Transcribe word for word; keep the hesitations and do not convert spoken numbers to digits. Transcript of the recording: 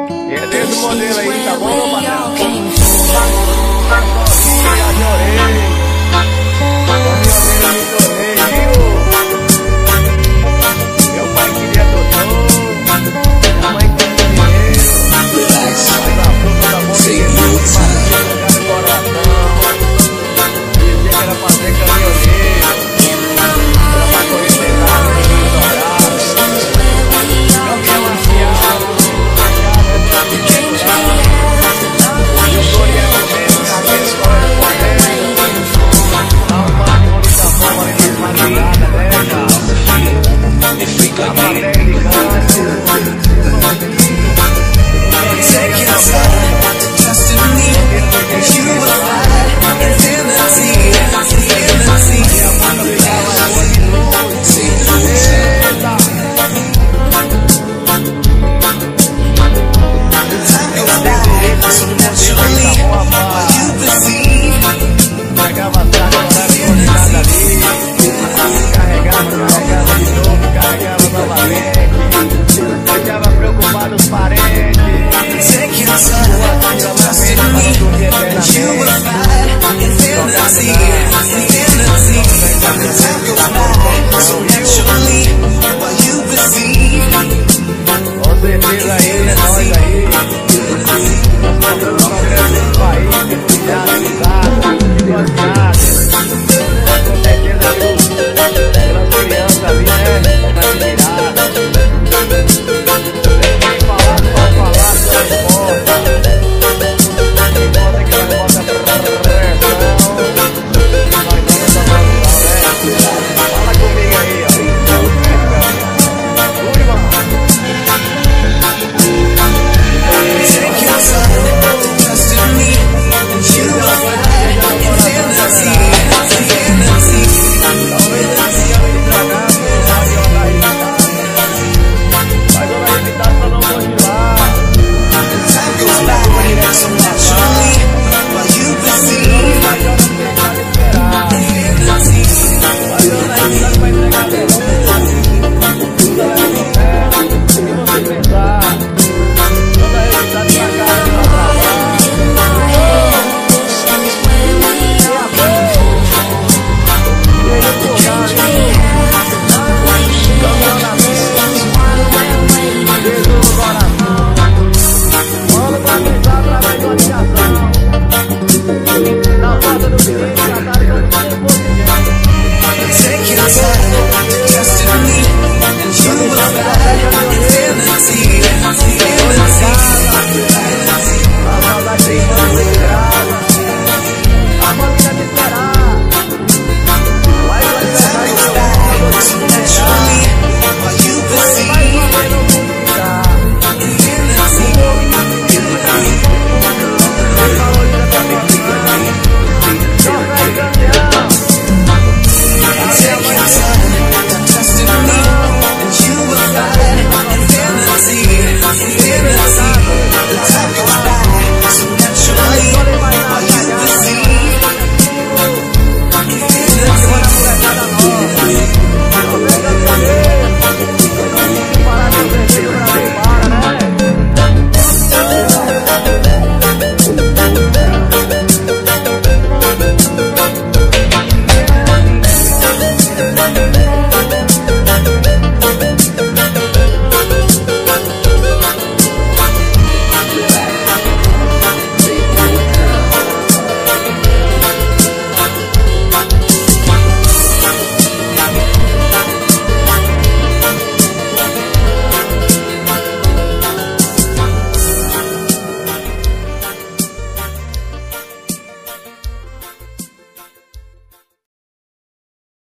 E é desse modelo aí, tá bom, meu patrão? Meu pai queria doutor, minha mãe queria dinheiro. Mas a fruta da boca que jogar no coração. Dizia que era pra ser caminhoneiro, era pra correr pesado, menino dobrado. Campeão afiado, e o Doriano mesmo, naquela história do poder. Arrumado em bonita forma ali nas madrugadas, né, cara? A plateia de canto. Take your time, trust in me, and you will find infinity, infinity. See the time goes by so naturally, while you perceive. Pegava atrás, não era ali. Carregava, carregava de novo, carregava novamente. Deixava preocupado os parentes. Take your time, trust in me, and you will find infinity, infinity. The time goes by so naturally, while you perceive. Com certeza aí, é nós aí. Nós estamos progresso do país, de amizade, de gostado. Com certeza que pelas crianças ali, né? Vai se virar. Tem falado, mal falado, não importa. Não importa que vai botar pressão. Nós vamos dar produção, né? Fala comigo aí, ó. Ui, mano. Take your time, trust in me, and you will find infinity, infinity. Time goes by so naturally, while you perceive Take your time, trust in me, and you will find infinity, infinity. A saudade tem mano de grava. A família me esperar. Vai, vai, Time goes by so naturally, while you perceive Take your time, trust in me, and you will find infinity, infinity.